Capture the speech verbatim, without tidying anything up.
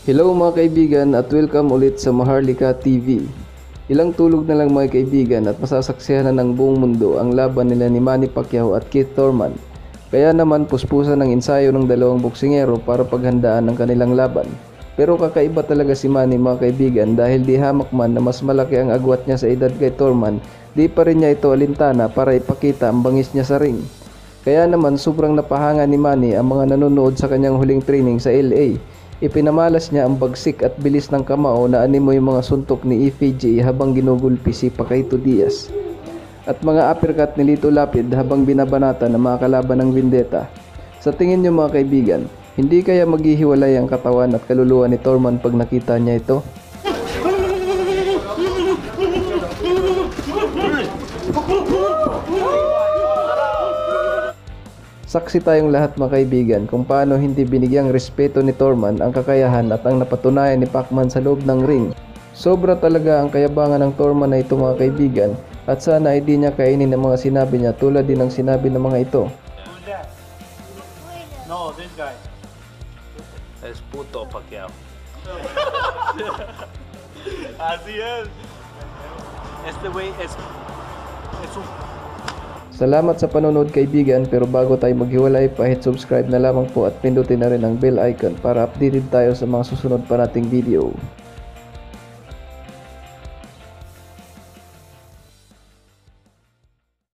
Hello mga kaibigan at welcome ulit sa Maharlika T V. Ilang tulog na lang mga kaibigan at masasaksihan na ng buong mundo ang laban nila ni Manny Pacquiao at Keith Thurman. Kaya naman puspusan ng ensayo ng dalawang boksingero para paghandaan ang kanilang laban. Pero kakaiba talaga si Manny mga kaibigan dahil di hamak man na mas malaki ang agwat niya sa edad kay Thurman, di pa rin niya ito alintana para ipakita ang bangis niya sa ring. Kaya naman sobrang napahanga ni Manny ang mga nanonood sa kanyang huling training sa L A. Ipinamalas niya ang bagsik at bilis ng kamao na animoy mga suntok ni F A J habang ginugulpi si Pacquiao Diaz. At mga uppercut ni Lito Lapid habang binabanata ng mga kalaban ng Vendetta. Sa tingin niyo mga kaibigan, hindi kaya maghihiwalay ang katawan at kaluluwa ni Thurman pag nakita niya ito? Saksi tayong lahat mga kaibigan kung paano hindi binigyang respeto ni Thurman ang kakayahan at ang napatunayan ni Pacman sa loob ng ring. Sobra talaga ang kayabangan ng Thurman na ito mga kaibigan at sana ay di niya kainin ang mga sinabi niya tulad din ng sinabi ng mga ito. No, this guy. Es puto Pacquiao. Así es. Este güey es, es un... Salamat sa panonood kaibigan, pero bago tayo maghiwalay, pa-hit subscribe na lamang po at pindutin na rin ang bell icon para updated tayo sa mga susunod pa nating video.